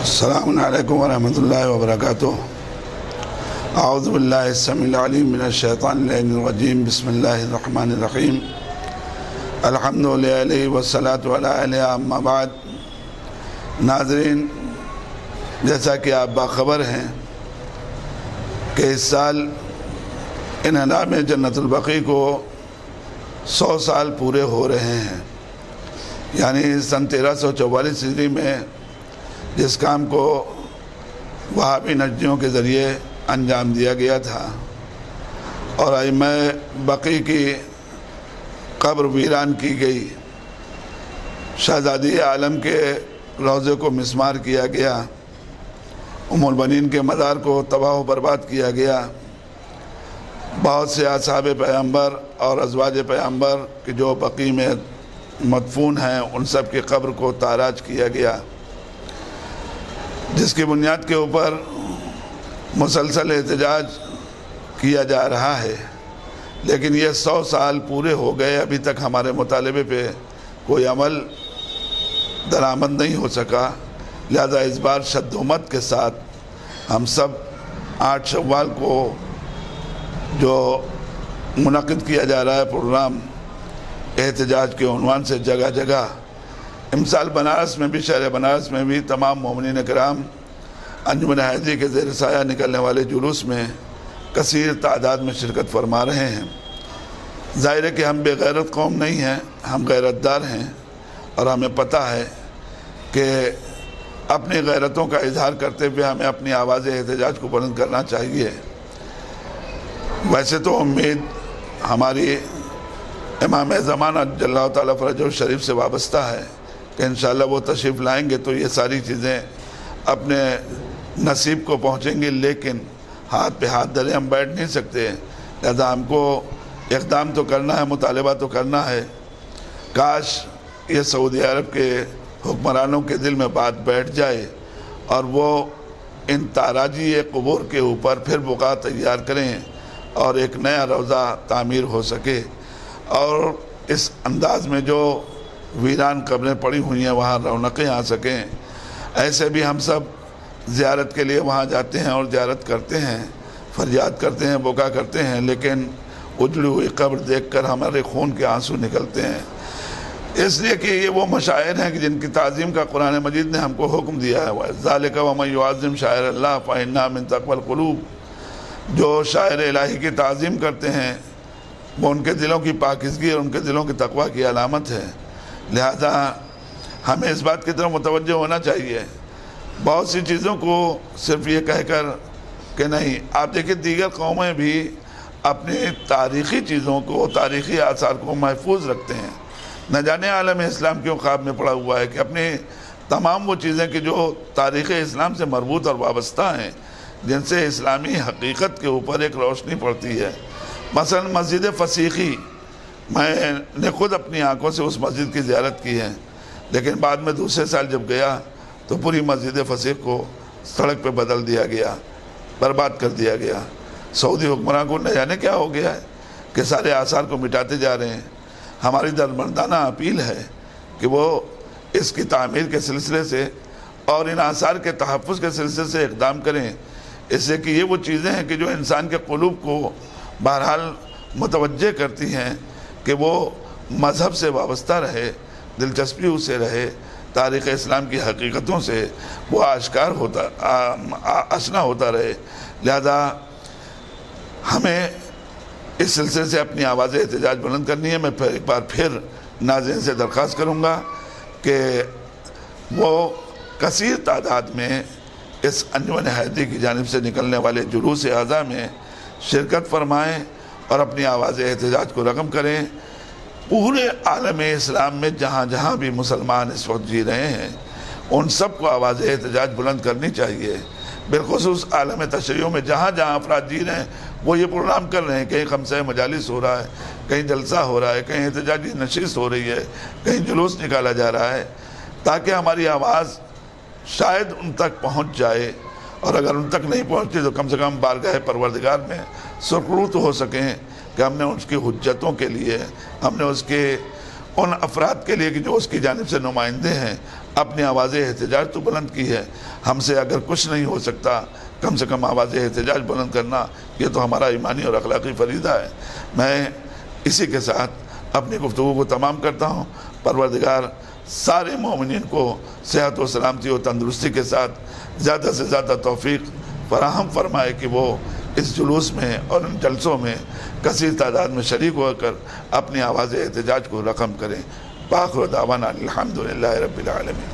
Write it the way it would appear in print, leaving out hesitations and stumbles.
السلام علیکم ورحمۃ اللہ وبرکاتہ۔ اعوذ باللہ السمیع العلیم من الشیطان اللعین الرجیم، بسم اللہ الرحمن الرحیم، الحمد للہ والصلاۃ علی اما بعد۔ ناظرین، جیسا کہ آپ باخبر ہیں کہ اس سال انہدام جنت البقیع کو 100 سال پورے ہو رہے ہیں، یعنی سن 1344 ہجری میں جس کام کو وہابی نجدیوں کے ذریعے انجام دیا گیا تھا اور ائمہ بقیع کی قبر ویران کی گئی، شہزادی عالم کے روضے کو مسمار کیا گیا، ام البنین کے مزار کو تباہ و برباد کیا گیا، بہت سے اصحاب پیغمبر اور ازواج پیغمبر کے جو بقیع میں مدفون ہیں ان سب کی قبر کو تاراج کیا گیا، جس کی بنیاد کے اوپر مسلسل احتجاج کیا جا رہا ہے۔ لیکن یہ 100 سال پورے ہو گئے، ابھی تک ہمارے مطالبے پہ کوئی عمل درآمد نہیں ہو سکا، لہذا اس بار شد و مت کے ساتھ ہم سب 8 شوال کو جو منعقد کیا جا رہا ہے پروگرام احتجاج کے عنوان سے جگہ جگہ، امسال بنارس میں بھی، شہر بنارس میں بھی تمام مومنین کرام انجمن حیدری کے زیر سایہ نکلنے والے جلوس میں کثیر تعداد میں شرکت فرما رہے ہیں۔ ظاہر ہے کہ ہم بے غیرت قوم نہیں ہیں، ہم غیرت دار ہیں اور ہمیں پتہ ہے کہ اپنی غیرتوں کا اظہار کرتے ہوئے ہمیں اپنی آواز احتجاج کو بلند کرنا چاہیے۔ ویسے تو امید ہماری امام زمانہ جل اللہ تعالیٰ فرجہ الشریف سے وابستہ ہے کہ انشاءاللہ وہ تشریف لائیں گے تو یہ ساری چیزیں اپنے نصیب کو پہنچیں گی، لیکن ہاتھ پہ ہاتھ دھرے ہم بیٹھ نہیں سکتے، لہذا ہم کو اقدام تو کرنا ہے، مطالبہ تو کرنا ہے۔ کاش یہ سعودی عرب کے حکمرانوں کے دل میں بات بیٹھ جائے اور وہ ان تاراجی قبور کے اوپر پھر بقعہ تیار کریں اور ایک نیا روضہ تعمیر ہو سکے، اور اس انداز میں جو ویران قبریں پڑی ہوئی ہیں وہاں رونقیں آ سکیں۔ ایسے بھی ہم سب زیارت کے لیے وہاں جاتے ہیں اور زیارت کرتے ہیں، فریاد کرتے ہیں، بکا کرتے ہیں، لیکن اجڑی ہوئی قبر دیکھ کر ہمارے خون کے آنسو نکلتے ہیں، اس لیے کہ یہ وہ مشاعر ہیں کہ جن کی تعظیم کا قرآن مجید نے ہم کو حکم دیا ہے، ذالک ومن یعظم شعائر اللہ فإنہا من تقوی القلوب۔ جو شاعر الہی کی تعظیم کرتے ہیں وہ ان کے دلوں کی پاکیزگی اور ان کے دلوں کی تقوی کی علامت ہے، لہذا ہمیں اس بات کی طرف متوجہ ہونا چاہیے۔ بہت سی چیزوں کو صرف یہ کہہ کر کہ نہیں، آپ دیکھیں دیگر قومیں بھی اپنی تاریخی چیزوں کو، تاریخی آثار کو محفوظ رکھتے ہیں۔ نہ جانے عالم اسلام کیوں خواب میں پڑا ہوا ہے کہ اپنی تمام وہ چیزیں کہ جو تاریخ اسلام سے مربوط اور وابستہ ہیں، جن سے اسلامی حقیقت کے اوپر ایک روشنی پڑتی ہے۔ مثلا مسجد فسیخی، میں نے خود اپنی آنکھوں سے اس مسجد کی زیارت کی ہے، لیکن بعد میں دوسرے سال جب گیا تو پوری مسجد فسیخ کو سڑک پہ بدل دیا گیا، برباد کر دیا گیا۔ سعودی حکمران کو نہ جانے کیا ہو گیا ہے کہ سارے آثار کو مٹاتے جا رہے ہیں۔ ہماری درمردانہ اپیل ہے کہ وہ اس کی تعمیر کے سلسلے سے اور ان آثار کے تحفظ کے سلسلے سے اقدام کریں، اس سے کہ یہ وہ چیزیں ہیں کہ جو انسان کے قلوب کو بہرحال متوجہ کرتی ہیں کہ وہ مذہب سے وابستہ رہے، دلچسپی اس سے رہے، تاریخ اسلام کی حقیقتوں سے وہ آشنا ہوتا رہے۔ لہذا ہمیں اس سلسلے سے اپنی آواز احتجاج بلند کرنی ہے۔ میں ایک بار پھر ناظرین سے درخواست کروں گا کہ وہ کثیر تعداد میں اس انجمن حیدری کی جانب سے نکلنے والے جلوس اعضا میں شرکت فرمائیں اور اپنی آواز احتجاج کو رقم کریں۔ پورے عالم اسلام میں جہاں جہاں بھی مسلمان اس وقت جی رہے ہیں ان سب کو آواز احتجاج بلند کرنی چاہیے، بالخصوص عالم تشریعوں میں جہاں جہاں افراد جی رہے ہیں وہ یہ پروگرام کر رہے ہیں، کہیں خمسہ مجالس ہو رہا ہے، کہیں جلسہ ہو رہا ہے، کہیں احتجاجی نشست ہو رہی ہے، کہیں جلوس نکالا جا رہا ہے، تاکہ ہماری آواز شاید ان تک پہنچ جائے، اور اگر ان تک نہیں پہنچتی تو کم سے کم بارگاہ پروردگار میں سرخرو تو ہو سکیں کہ ہم نے اس کی حجتوں کے لیے، ہم نے اس کے ان افراد کے لیے کہ جو اس کی جانب سے نمائندے ہیں اپنی آواز احتجاج تو بلند کی ہے. ہم سے اگر کچھ نہیں ہو سکتا کم سے کم آواز احتجاج بلند کرنا یہ تو ہمارا ایمانی اور اخلاقی فریضہ ہے. میں اسی کے ساتھ اپنی گفتگو کو تمام کرتا ہوں. پروردگار سارے مومنین کو صحت و سلامتی و تندرستی کے ساتھ زیادہ سے زیادہ توفیق فراہم فرمائے کہ وہ اس جلوس میں اور ان جلسوں میں کثیر تعداد میں شریک ہو کر اپنی آواز احتجاج کو رقم کریں. وآخر دعوانا الحمدللہ رب العالمین.